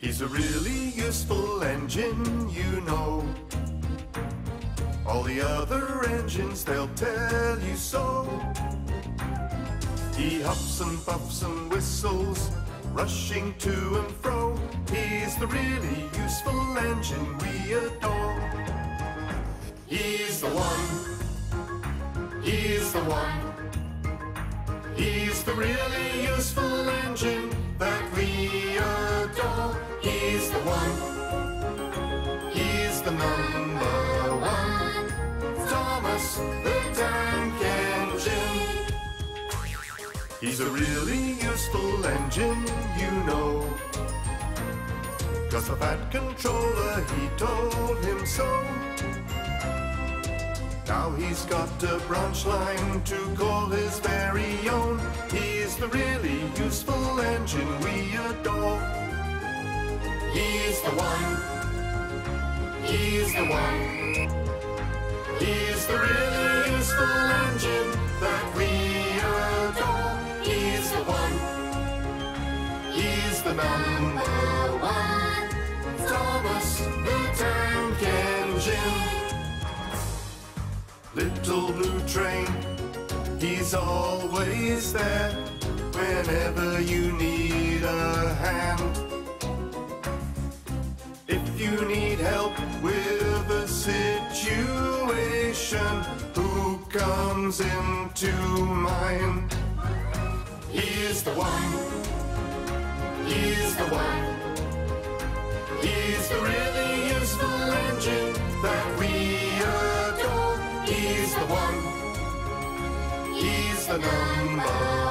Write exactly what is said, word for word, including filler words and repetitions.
He's a really useful engine, you know. All the other engines, they'll tell you so. He huffs and puffs and whistles, rushing to and fro. He's the really useful engine we adore. He's the one, he's the one. He's the really useful engine that we adore. He's the one, he's the number one. Thomas the Tank Engine. He's a really useful engine, you know. 'Cause the Fat Controller, he told him so. Now he's got a branch line to call his very own. He's the really useful engine we adore. He's the one, he's the one. He's the really useful engine that we adore. He's the one, he's the number one. Thomas the Tank Engine. Little blue train, he's always there whenever you need a hand. If you need help with a situation, who comes into mind? He's the one, he's the one. He's the really useful engine that we adore. He's the one, he's the number